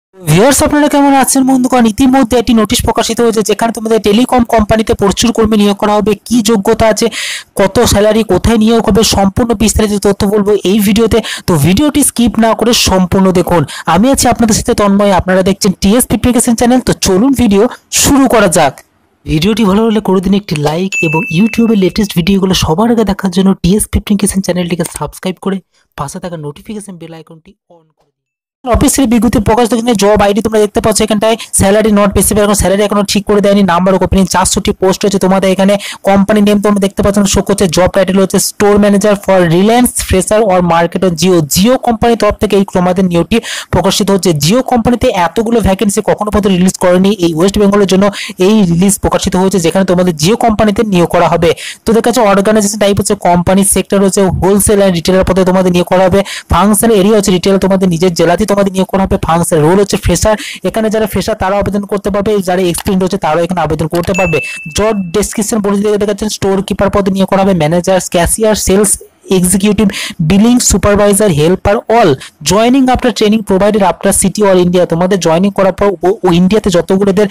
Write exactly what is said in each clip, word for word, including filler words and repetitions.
Viewers আপনারা কেমন আছেন বন্ধুগণ? ইতিমধ্যে একটি নোটিশ প্রকাশিত হয়েছে যেখানে তোমাদের টেলিকম কোম্পানিতে প্রচুর কর্মী নিয়োগ করা হবে। কি যোগ্যতা আছে, কত স্যালারি, কোথায় নিয়োগ হবে, সম্পূর্ণ বিস্তারিত তথ্য বলবো এই ভিডিওতে। তো ভিডিওটি স্কিপ না করে সম্পূর্ণ দেখুন। আমি আছি আপনাদের সাথে তন্ময়, আপনারা দেখছেন টিএস ফিফটিকেশন চ্যানেল। তো চলুন ভিডিও শুরু করা যাক। ভিডিওটি ভালো লাগলে করে দিন একটি লাইক এবং ইউটিউবের লেটেস্ট ভিডিওগুলো সবার আগে দেখার জন্য টিএস ফিফটিকেশন চ্যানেলটিকে সাবস্ক্রাইব করে পাশে থাকা নোটিফিকেশন বেল আইকনটি অন করে দিন। অফিসের বিজ্ঞপ্তি প্রকাশ দেখেন, জব আইডি তোমরা দেখতে পাচ্ছ এখানটায়। স্যালারি নট স্পেসিফাইড, এখন স্যালারি এখনো ঠিক করে দেয়নি। নাম্বার অফ ওপেনিং চারশোটি পোস্ট হচ্ছে তোমাদের এখানে। কোম্পানি নেম তোমরা দেখতে পাচ্ছ শো করছে। জব টাইটেল হচ্ছে store manager for Reliance fresher or market or Jio. Jio কোম্পানির তরফ থেকে এই তোমাদের নিয়োগটি প্রকাশিত হচ্ছে। জিও কোম্পানিতে এতগুলো ভ্যাকেন্সি কখনো পর্যন্ত রিলিজ করেনি, এই ওয়েস্ট বেঙ্গলের জন্য এই রিলিজ প্রকাশিত হয়েছে যেখানে তোমাদের জিও কোম্পানিতে নিয়োগ করা হবে। তো দেখা যাচ্ছে অর্গানাইজেশন টাইপ হচ্ছে কোম্পানি, সেক্টর হচ্ছে হোলসেল অ্যান্ড রিটেলার পদে তোমাদের নিয়োগ করা হবে। ফাংশন এরিয়া হচ্ছে রিটেল, তোমাদের নিজের জেলাতেই তোমাদের নিয়োগ করা হবে। ফাংশন রোল হচ্ছে ফ্রেশার, এখানে যারা ফ্রেশার তারা আবেদন করতে পারবে, যারা এক্সপিরিয়েন্স হচ্ছে তারাও এখানে আবেদন করতে পারবে। জব ডেসক্রিপশন বলে দেখা যাচ্ছে স্টোর কিপার পদে নিয়োগ করা হবে। Manager, cashier, sales executive, billing supervisor, helper all joining after training provided after city all India. তোমাদের জয়নিং করার পর ও ইন্ডিয়াতে যতগুলোদের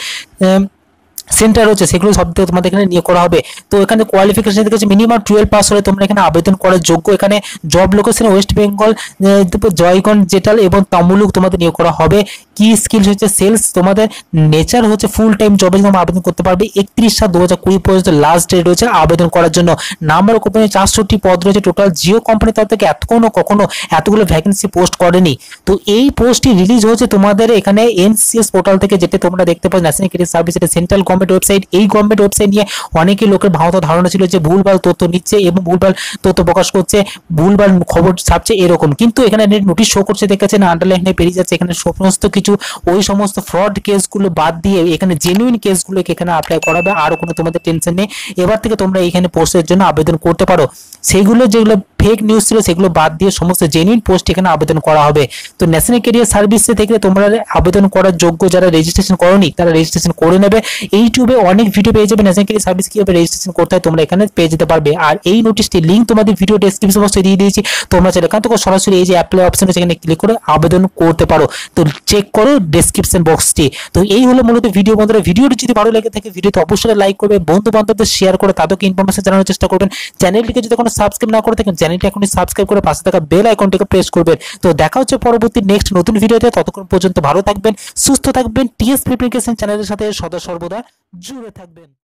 সেন্টার রয়েছে সেগুলো সব থেকে তোমাদের এখানে নিয়োগ করা হবে। তো এখানে কোয়ালিফিকেশন দেখেছি মিনিমাম টুয়েলভ পাস হলে তোমরা এখানে আবেদন করার যোগ্য। এখানে জব লোকেশন ওয়েস্ট বেঙ্গল, জয়গঞ্জ, জেটাল এবং তামুলুক তোমাদের নিয়োগ করা হবে। কি স্কিলস হচ্ছে সেলস, তোমাদের নেচার হচ্ছে ফুল টাইম জবে তোমরা আবেদন করতে পারবে। একত্রিশ সাত দু হাজার কুড়ি পর্যন্ত লাস্ট ডেট রয়েছে আবেদন করার জন্য। নাম্বার অফ কোম্পানি চারশোটি পদ রয়েছে টোটাল। জিও কোম্পানির তরফ থেকে এতক্ষণ কখনো এতগুলো ভ্যাকেন্সি পোস্ট করেনি। তো এই পোস্টটি রিলিজ হয়েছে তোমাদের এখানে এনসিএস পোর্টাল থেকে, যেটা তোমরা দেখতে পাচ্ছ ন্যাশনাল ক্যারিয়ার সার্ভিস, এটা সেন্ট্রাল গভর্নমেন্ট ওয়েবসাইট। এই গভর্নমেন্ট ওয়েবসাইট নিয়ে অনেকেই লোকের ভাবত ধারণা ছিল যে ভুলভাল তথ্য নিচ্ছে এবং ভুলভাল তথ্য প্রকাশ করছে, ভুলভাল খবর ছাপছে এরকম। কিন্তু এখানে নোটিশ শো করছে, দেখেছেন আন্ডারলাইনে পেরিয়ে যাচ্ছে। এখানে সমস্ত কিছু ওই সমস্ত ফ্রড কেসগুলো বাদ দিয়ে এখানে জেনুইন কেসগুলোকে এখানে অ্যাপ্লাই করাবে। আর কোনো তোমাদের টেনশন নেই, এবার থেকে তোমরা এখানে পোস্টের জন্য আবেদন করতে পারো। সেইগুলো যেগুলো ফেক নিউজ ছিল সেগুলো বাদ দিয়ে সমস্ত জেনুইন পোস্ট এখানে আবেদন করা হবে। তো ন্যাশনাল ক্যারিয়ার সার্ভিস থেকে তোমরা আবেদন করার যোগ্য, যারা রেজিস্ট্রেশন করোনি তারা রেজিস্ট্রেশন করে নেবে। ইউটিউবে অনেক ভিডিও পেয়ে যাবে ন্যাশনাল ক্যারিয়ার সার্ভিস কিভাবে রেজিস্ট্রেশন করতে হয়, তোমরা এখানে পেয়ে যেতে পারবে। আর এই নোটিশটি লিঙ্ক তোমাদের ভিডিও ডেসক্রিপশন বক্সে দিয়ে দিয়েছি, তোমরা চাইলে এখান থেকে সরাসরি এই যে অ্যাপ্লাই অপশন আছে এখানে ক্লিক করে আবেদন করতে পারো। তো চেক করো ডেসক্রিপশন বক্সটি। তো এই হলো মূলত ভিডিও। বন্ধুরা ভিডিওটি যদি ভালো লেগে থাকে ভিডিওতে অবশ্যই লাইক করবে, বন্ধু বান্ধবদের শেয়ার করে তাদেরকে ইনফরমেশন জানানোর চেষ্টা করবেন। চ্যানেলটিকে যদি কোনো সাবস্ক্রাইব না করে থাকেন চ্যানেলটি এখনই সাবস্ক্রাইব করে পাশে থাকা বেল আইকনটিকে প্রেস করবেন। তো দেখা হচ্ছে পরবর্তী নেক্সট নতুন ভিডিওতে। ততক্ষণ পর্যন্ত ভালো থাকবেন, সুস্থ থাকবেন, টিএস প্রিপারেশন চ্যানেলের সাথে সদা সর্বদা জুড়ে থাকবেন।